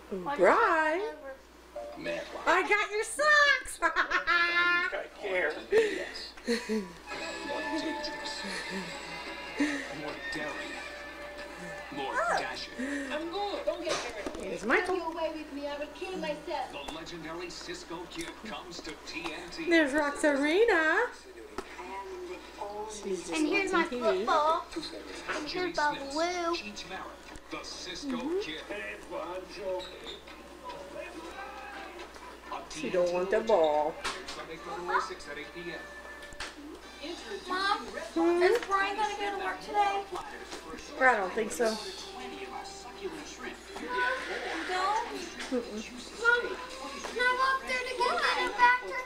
Brian, I got your socks. I care. More dangerous. More daring. More dashing. I'm good. Don't get hurt. Here's Michael. Get away with me. I would kill myself. The legendary Cisco Kid comes to TNT. There's Roxarena. She's just And here's my watching TV. football. And Jimmy here's my Smits, blue. Cheech Marin, the Cisco Kid. On She don't want the TNT, ball. Sunday, February 6th at 8 p.m. Mom, is Brian gonna go to work today? I don't think so. No. Mom, can I go up there to get the factor?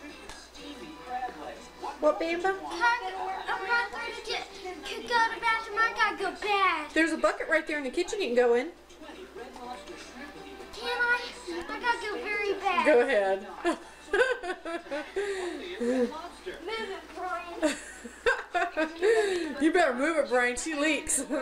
What, Bamba? I'm not there to go to the bathroom. I gotta go bad. There's a bucket right there in the kitchen you can go in. Can I? I gotta go very bad. Go ahead. Move it, Brian. You better move it, Brian. She leaks. So do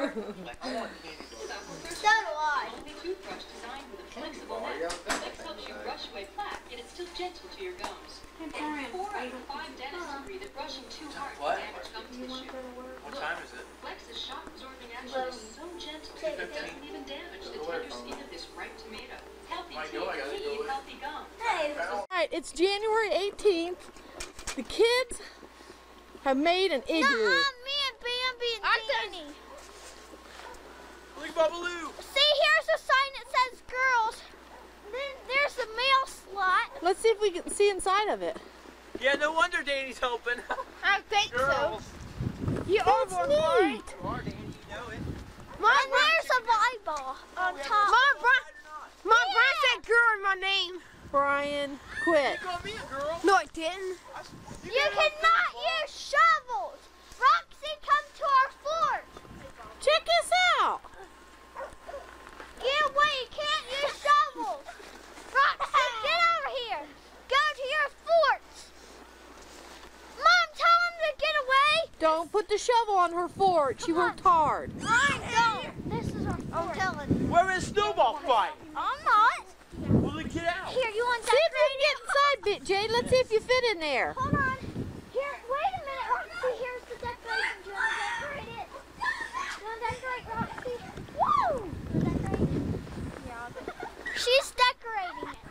I. Toothbrush designed with a flexible neck. Flex helps you brush away plaque, yet it's still gentle to your gums. And 4 out of 5 dentists agree that brushing too hard can damage gum tissue. What time is it? Flex's shock-absorbing action is so gentle that it doesn't even damage the tender skin of this ripe tomato. Healthy teeth need healthy gum. Hey. Alright, it's January 18th. The kids have made an igloo. Me and Bambi and Danny. Look at Babaloo. See, here's a sign that says girls. Then there's the male slot. Let's see if we can see inside of it. Yeah, no wonder Danny's helping. I think Girls. so. You are That's one, neat. Brian. You are, Danny, you know it. Mom, there's a volleyball on top. Mom, Brian said girl in my name. Brian, quit. You called me a girl. No, I didn't. You cannot use shovels. Roxy, come to our fort. Check this out. Get away, you can't use shovels. Roxy, get over here. Go to your forts. Mom, tell him to get away. Don't put the shovel on her fort. She worked hard. Brian, don't. This is our fort. I'm telling you. We're in a snowball fight. I'm not. Well, then get out. Here, you want See if you can get inside, Jade. Let's see if you fit in there. Hold on. Here, wait a minute, Roxy. Here's the decoration. Do you want to decorate it? Do you want to decorate, Roxy? Woo! You want to decorate it? Yeah, I'll do it. She's decorating it.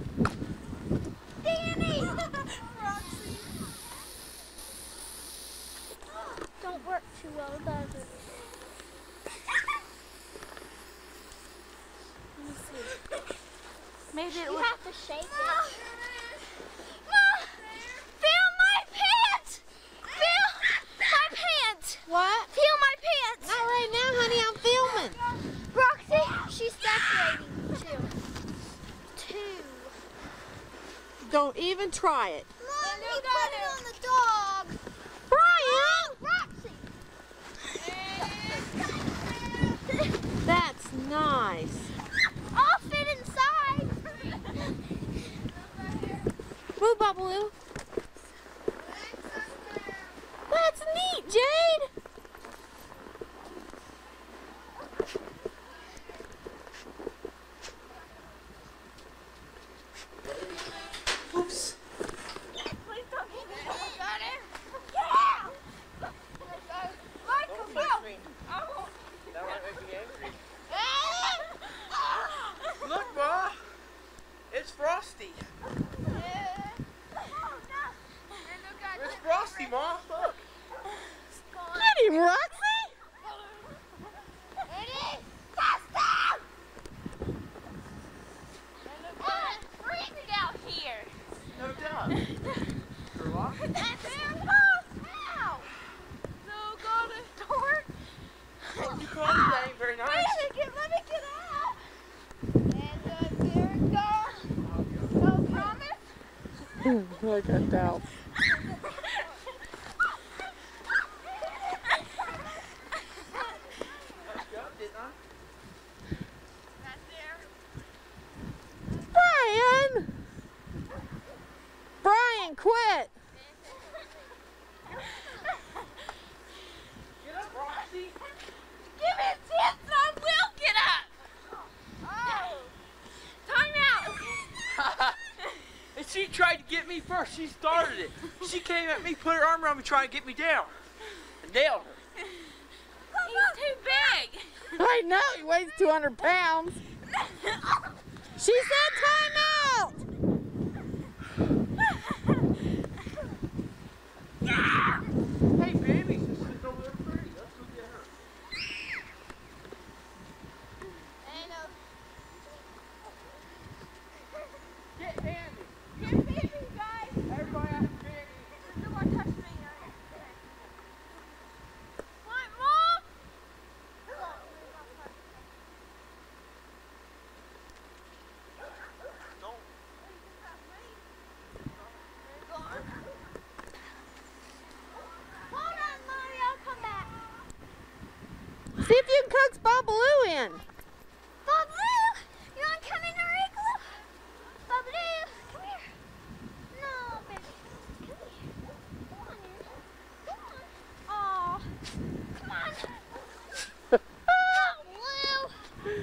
Danny! Roxy. Don't work too well, does it? Let me see. Maybe you have to shake it. Feel my pants! Feel my pants! What? Feel my pants! Not right now, honey. I'm filming. Roxy, she's decorating too. Don't even try it. Mom, you put it on the dog. Brian! Roxy! That's nice. I'll fit inside. Move, Babaloo. That's neat, Jade. Oops. Please don't hit me. Got it? Yeah! Michael, go! I won't. That might make me angry. Look, Ma. It's Frosty. It's Frosty, Ma. Look. Get him, Roxy. It is Frosty! It's freezing out here. No doubt. Sherlock? And there goes out. No, go to door. You called me that ain't very nice. Let me get out. And there it goes. No promise? I got doubt. Brian! Brian, quit! Get up, Roxy. Give me a chance and I will get up. Oh. first. She started it. She came at me, put her arm around me, trying to get me down. And nailed her. He's too big. I know, he weighs 200 pounds. She said time out. Hey, baby's just sitting over there pretty. Let's go get her. Get Andy. Get baby, guys. Everybody has Andy. No more touch me. What, Mom? Hold on, Mommy. I'll come back. See if you can coax Babaloo in. Babaloo, you want to come in our igloo? Babaloo, come here. No, baby. Come here. Come on, here. Come on. Aw. Come on. Babaloo.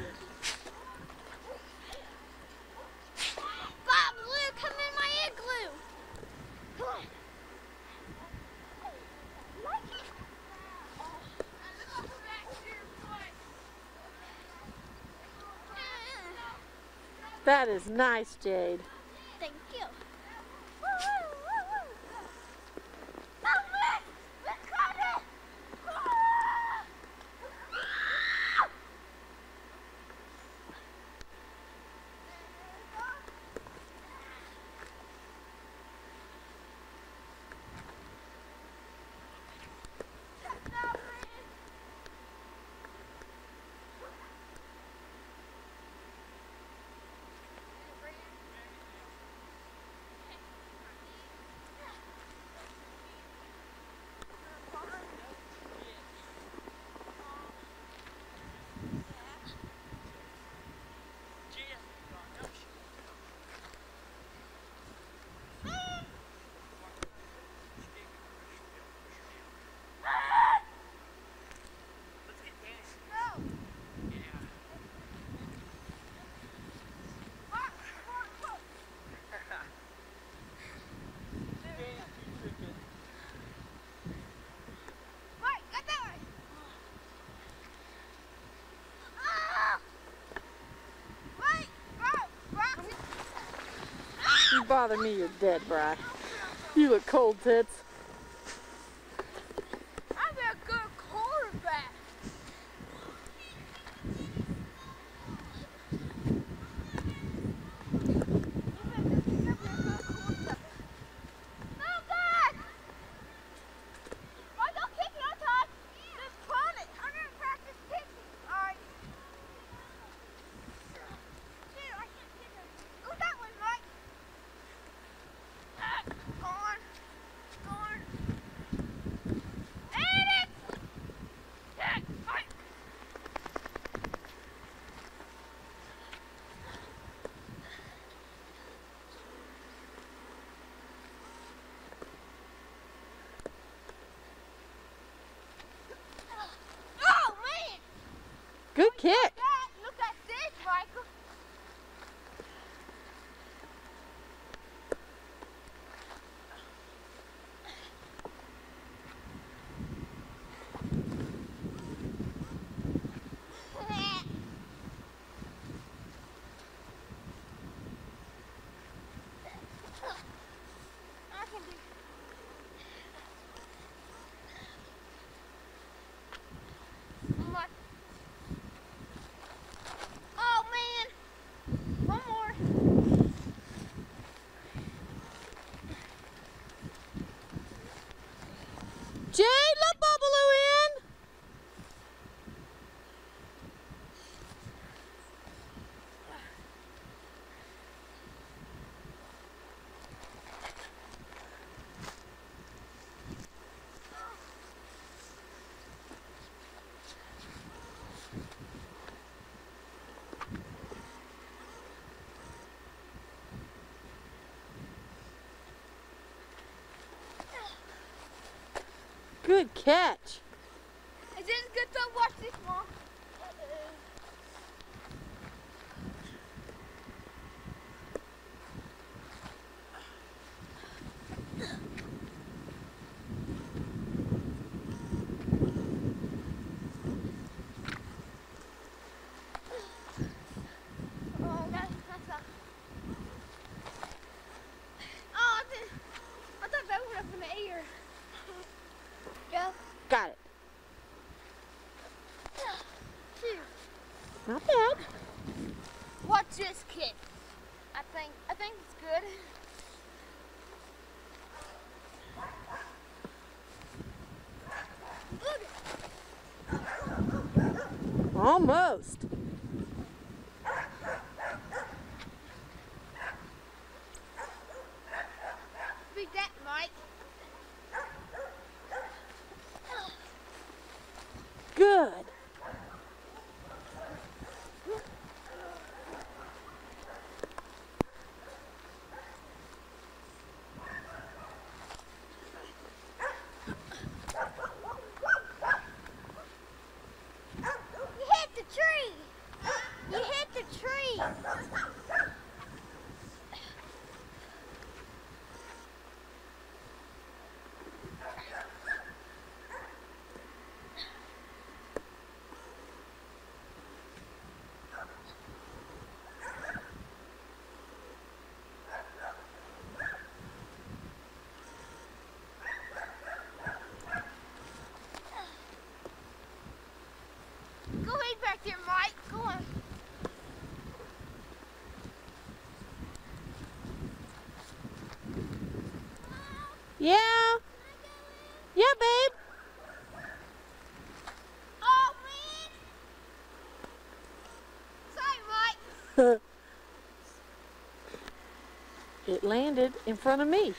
Babaloo, come in my igloo. Come on. Like it? That is nice, Jade. Thank you. Woo, woo, woo, woo. Babaloo, let's grab it. You bother me, you're dead, Bri. You look cold, tits. I'm a good quarterback. Move back! Oh, don't kick it on top. Just prod it. I'm gonna practice kicking. All right. Shit, I can't kick it. Ooh, that one, right? Gone. Gone. And it! Yeah, right. Oh, man! Good kick. Look at this, Michael. I can do. One. Oh man! One more. Jade, let Babaloo in. Good catch. Is this good to watch this, Mom? Not bad. Watch this kick. I think it's good. Almost. Beat that, Mike. Good. You hit the tree. You hit the tree. Go way back there, Mike. Go on. Yeah. Yeah, babe. Oh, man. Sorry, Mike. It landed in front of me.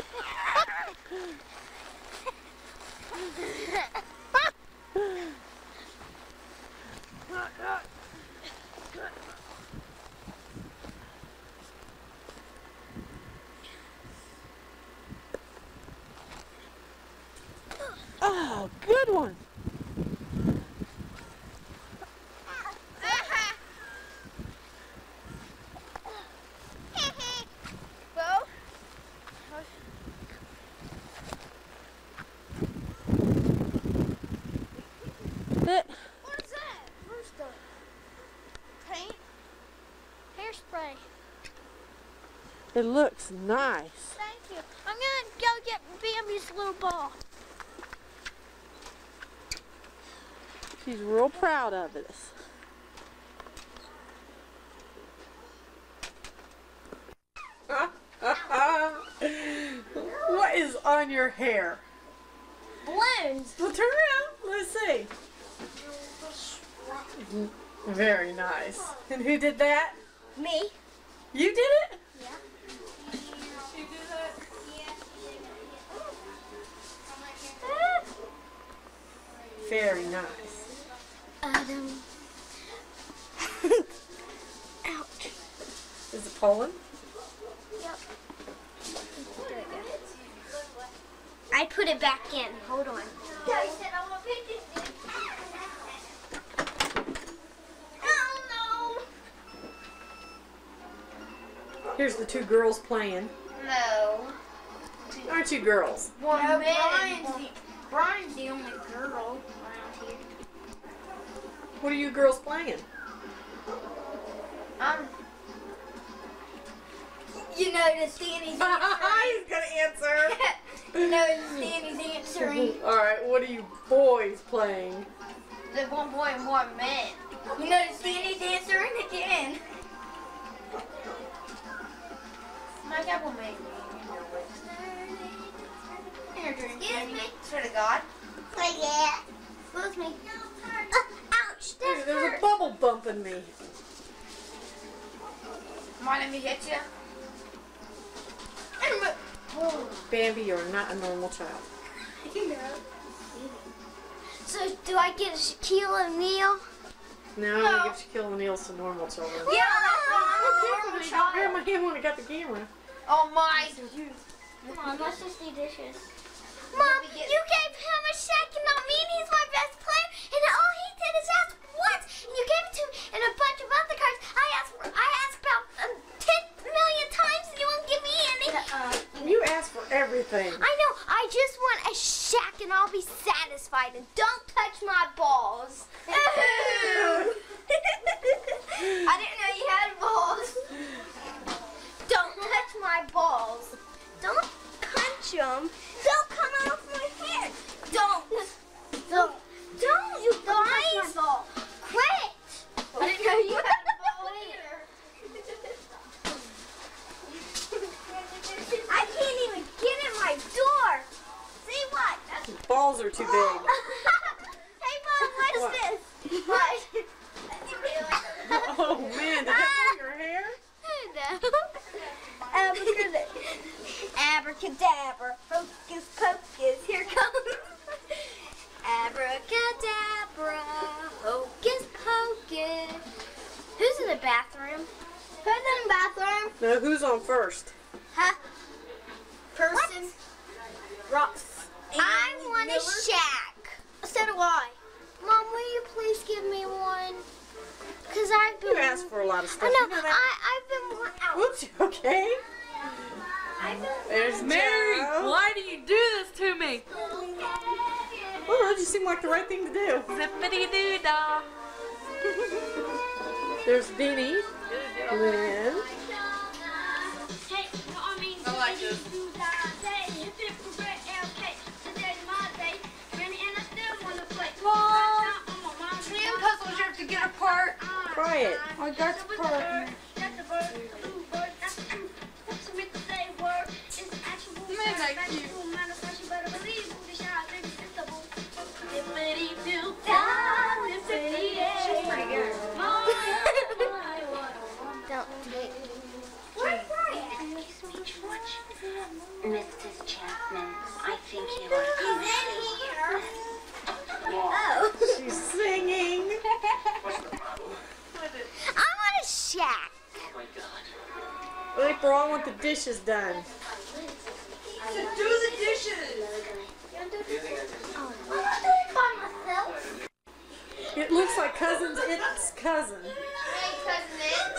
Oh, good one. Bo? That, What is that? Where's the paint? Hairspray. it looks nice. Thank you. I'm gonna go get Bambi's little ball. She's real proud of this. What is on your hair? Balloons. Well, turn around. Let's see. Very nice. And who did that? Me. You did it? Yeah. Very nice. Ouch. Is it Poland? Yep. I put it back in. Hold on. Daddy said I want pictures. Oh Here's the two girls playing. no. Aren't you girls? No. Brian's the only girl around here. What are you girls playing? You notice Danny's He's gonna answer. You notice Danny's answering. All right, what are you boys playing? The one boy and one man. You notice Danny's answering again. My dad will make me. Excuse me. Swear to God. Oh yeah. Excuse me. Ouch, that There's a hurt. bubble bumping me. Come on, let me hit you. Bambi, you're not a normal child. So, do I get a Shaquille O'Neal? No, you give Shaquille O'Neal some normal children. Yeah, that's Grab normal my hand when I got the camera. Oh my. Come on, let's just do dishes. Mom, you gave him a check and not me, and he's my best player, and all he did is ask once, and you gave it to him, and a bunch of other cards. I asked about 10 million times, and you won't give me any. You asked for everything. I know, I just want a shack, and I'll be satisfied, and don't touch my balls. I didn't know you had balls. Don't touch my balls. Don't punch them. They'll come off my head. Don't, you guys. Quit. I didn't know the bathroom. Who's in the bathroom? No, who's on first? Huh? Person. Rocks. I want a shack. So do I. Mom, will you please give me one? Because I've been... You asked for a lot of stuff. I know. You know that. I've been... Out. Whoops, you okay? There's Mary, Joe. why do you do this to me? Well, it just seemed like the right thing to do. Zippity-doo-dah. There's Denny. Lynn. Hey, no, I mean... I like this. Ten puzzles you have to get apart. Try it. I got the part. Mrs. Chapman, I think you are She's singing. I want a shack. Well, April, I want the dishes done. Do the dishes. I'm not doing it by myself. It looks like cousin's its cousin. Hey, cousin.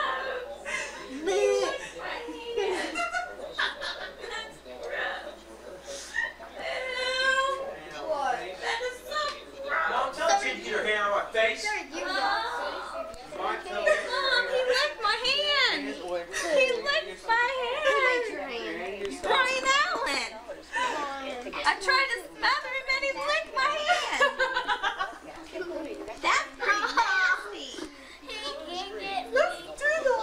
Mom, tell the kid to get her hand on my face. Mom, he licked my hand. He licked my hand. Brian Allen. I tried to smother him and he licked my hand. That's pretty nasty. Let's do the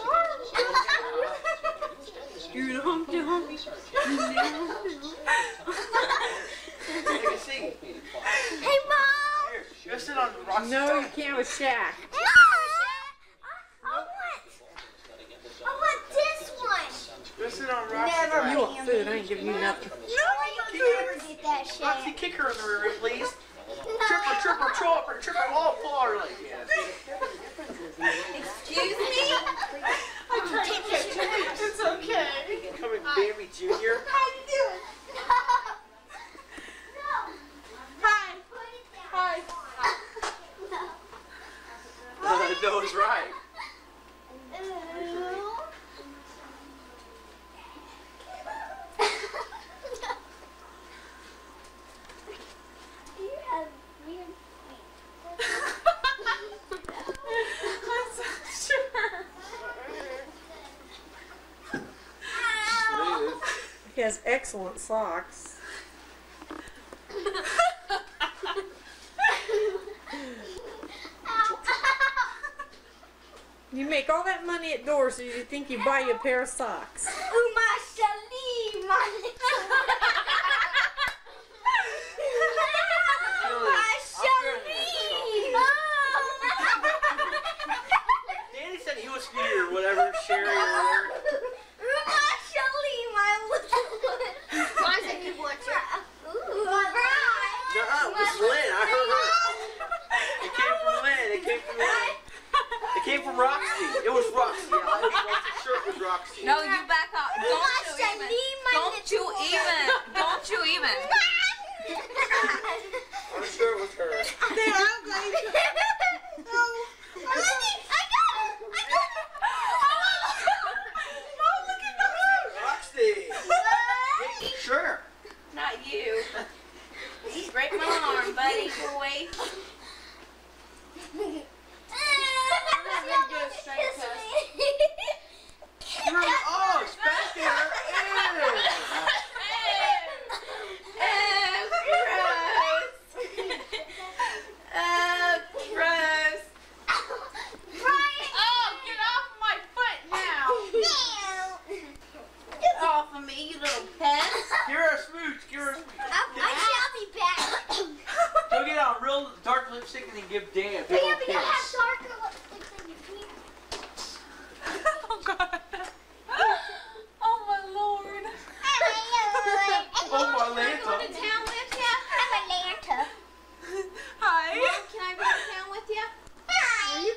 Hey, Mom. Here, go sit on the rocks. No, you can't have a shack. No, I want this one. Go sit on rocks. Never. You want food, I ain't giving you nothing. No, you never get that shit. Roxy, kick her in the rear, please. Triple, triple, pull her leg. Excuse me? It's okay. Coming, Bambi Jr. How you doing? Hi. Hi. No, it's right. He has excellent socks. You make all that money at doors, so you think you buy you a pair of socks. Danny said he was here or whatever, Sherry or whatever. Nuh-uh, it was Lynn. I heard her. It came from Lynn. It came from Roxy. It was Roxy. I wasn't sure it was Roxy. No, you back up. Don't you even. Don't you even. I'm sure it was her. Roxy. Sure. Not you. Break my arm, buddy boy. Oh, spanking her. Ew. Gross.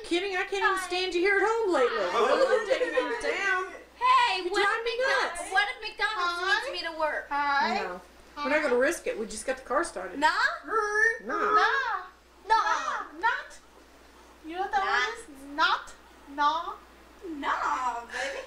kidding? I can't even stand you here at home lately. You're taking me to town. Hey, You what drive me nuts. if McDonald's needs me to work? Hi. No. We're not going to risk it. We just got the car started. Nah? No. Not. You know what that word is? Not. No. Nah, baby.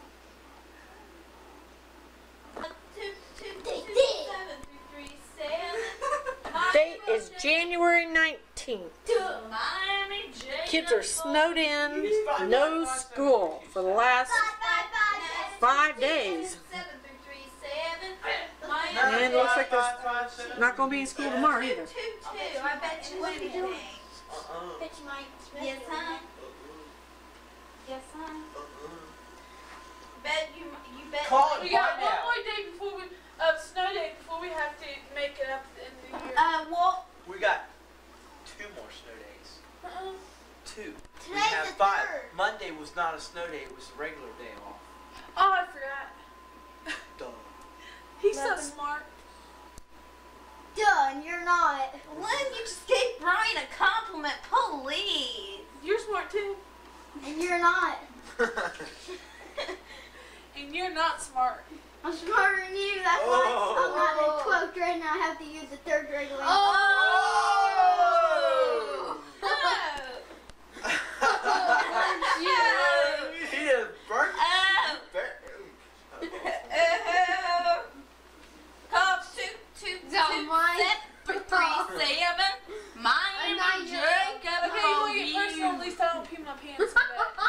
Date is January 19th. Kids are snowed in. No school for the last 5 days. And it looks like there's not going to be any school tomorrow either. I bet you anything. Yes, huh? Yes, huh? Bet you bet. Call it We got right one now. more day before we, snow day before we have to make it up at the end of the year. Well, We got 2 more snow days. 2. We Today's have the 5. 3rd. Monday was not a snow day, it was a regular day off. Oh, I forgot. Duh. He's so smart. Duh, and you're not. Lynn, you just gave Brian a compliment, please. You're smart too. And you're not. And you're not smart. I'm smarter than you. That's why I'm not in 12th grade and I have to use the 3rd grade language. Oh! He is burnt. Cop 222 737. My name is Jacob. Okay, you want to get personal, at least I don't pee my pants today.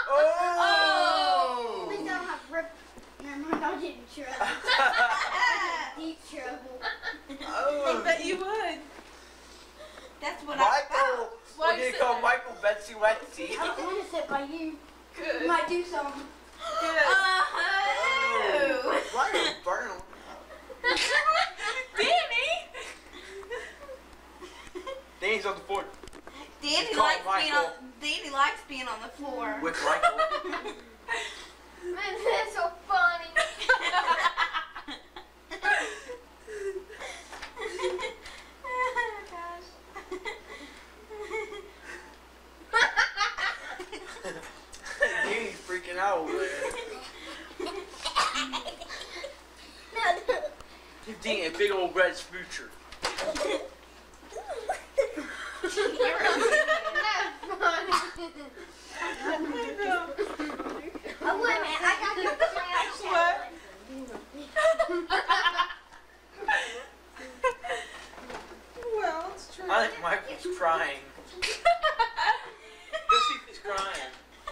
Oh! Please don't have rip. Never mind, I'll get in trouble. Deep trouble. I Oh! bet you would. That's what Michael! Why We're you gonna sit call there? Michael Betsy Wetsy. I don't want to sit by you. Good. You might do something. Good. Michael burn him. Danny! Danny's on the board. Danny It's called likes being on the floor. With Michael. Man, that's so funny. Danny's freaking out over there. Give Danny a big old red smoocher. Oh, wait a minute. I got your flash. Well, it's true. I think Michael's crying. Go see if he's crying.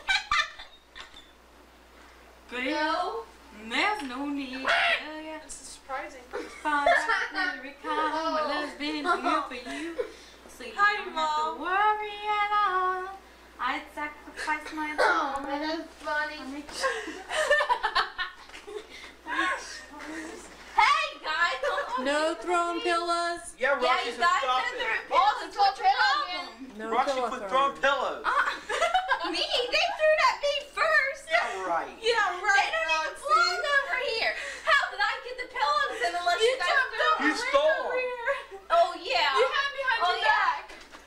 No. There's no need to tell ya. This is surprising. Find out every time my love's been here for you. So you Hi, don't have Mom. to worry at all. I'd sacrifice my Oh, time. man, that's funny. Hey guys, don't No throwing pillows. Yeah, yeah, Roxy you said guys stop know it. they're pillows. What's your problem? No Roxy pillow quit throwing. throwing pillows. Me? They threw it at me first. Yeah, right. Yeah, They right. don't even belong over here. How did I get the pillows in unless you guys jumped threw over them? You stole them. here. Oh yeah. You had behind Oh, your yeah. back.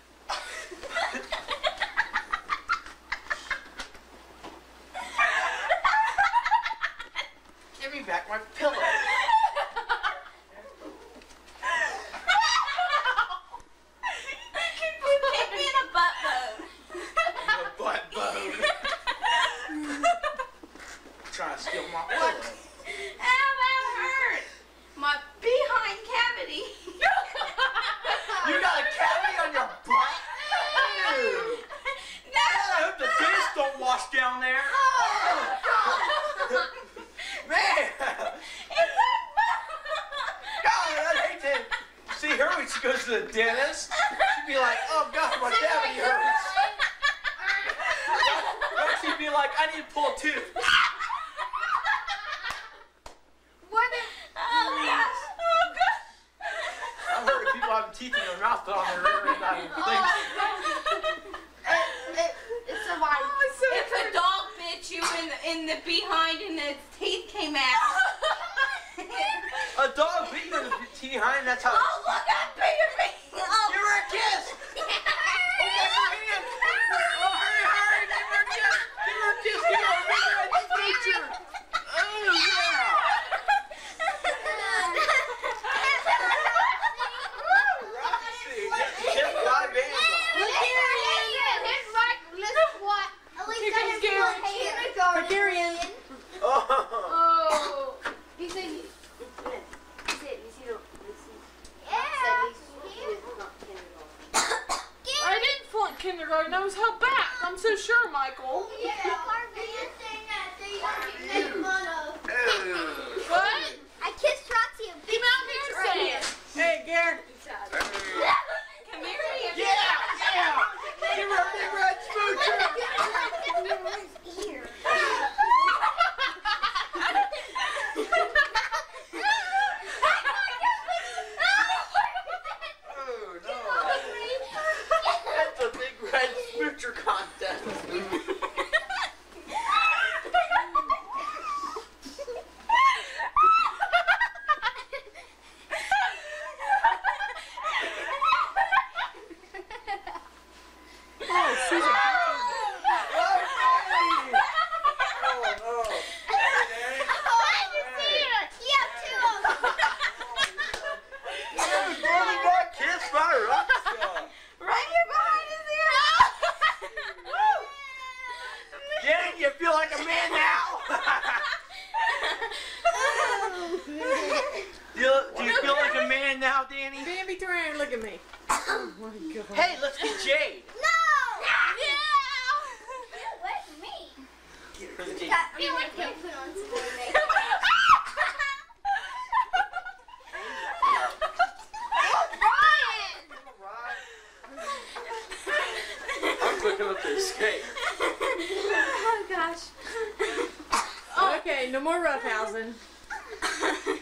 Give me back my pillow. You kicked me in a butt bone. The butt bone. Trying to steal my pillow. Ow, that hurt. My behind cavity. You got a cavity on your butt? Ew. No. I hope the dish don't wash down there. Man! God, I hate to see her when she goes to the dentist. She'd be like, oh God, my cavity hurts. She'd be like, I need to pull a tooth. Oh gosh. Oh gosh. I've heard of people having teeth in their mouth, but I've never heard about things. It's a white. If a dog bit you in the behind and its teeth came out. A dog beat you in the behind, that's how. Oh look, I bigger me. Oh. Give her a kiss! Oh, that's her hand! Oh, hurry, hurry! back. I'm so sure, Michael. What? I kissed Roxy a big Come out here and say it. Hey, Garrett. Come here, Andy. Yeah! Give her a big red smoocher! Oh, no. That's a big red smoocher contest. You feel like a man now. Do you feel like a man now, Danny? Bambi, turn around and look at me. Oh my God. Hey, let's get Jade. I'm looking up to escape. Oh gosh. Okay, no more roughhousing.